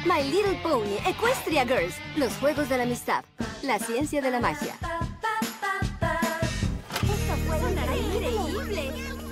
My Little Pony, Equestria Girls, los juegos de la amistad, la ciencia de la magia. Esto sonará increíble.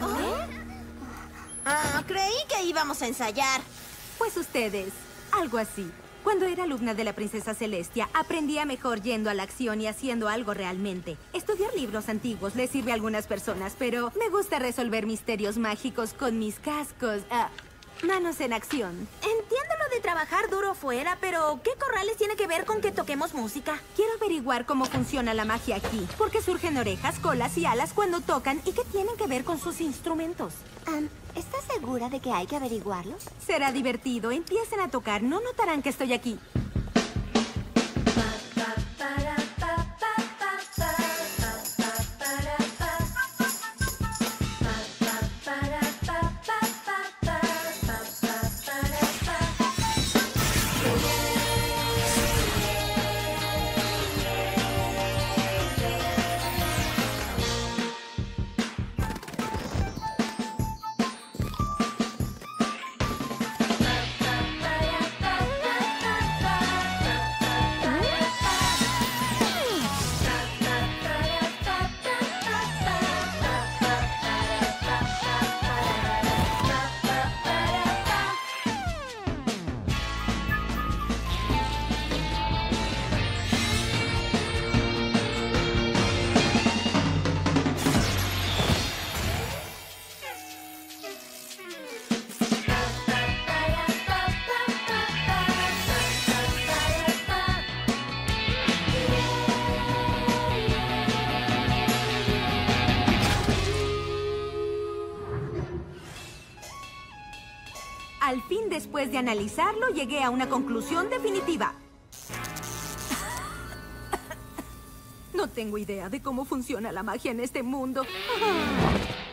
Creí que íbamos a ensayar. Pues ustedes, algo así. Cuando era alumna de la princesa Celestia, aprendía mejor yendo a la acción y haciendo algo realmente. Estudiar libros antiguos le sirve a algunas personas, pero me gusta resolver misterios mágicos con mis cascos. Manos en acción. Entiendo lo de trabajar duro fuera, pero ¿qué corrales tiene que ver con que toquemos música? Quiero averiguar cómo funciona la magia aquí. ¿Por qué surgen orejas, colas y alas cuando tocan? ¿Y qué tienen que ver con sus instrumentos? ¿Estás segura de que hay que averiguarlo? Será divertido. Empiecen a tocar. No notarán que estoy aquí. Al fin, después de analizarlo, llegué a una conclusión definitiva. No tengo idea de cómo funciona la magia en este mundo.